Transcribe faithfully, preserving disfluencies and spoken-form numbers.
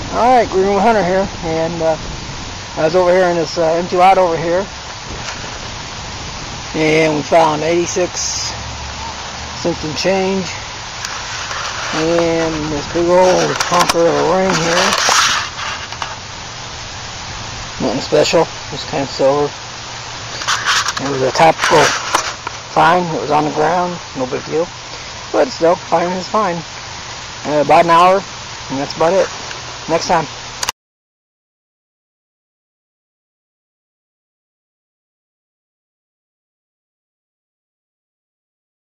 Alright, Green Hunter here, and uh, I was over here in this uh, empty lot over here, and we found eighty-six cents and change, and this big old conker of a ring here. Nothing special, just kind of silver. It was a tactical find. It was on the ground, no big deal, but still, fine is fine. Uh, about an hour, and that's about it. Next time.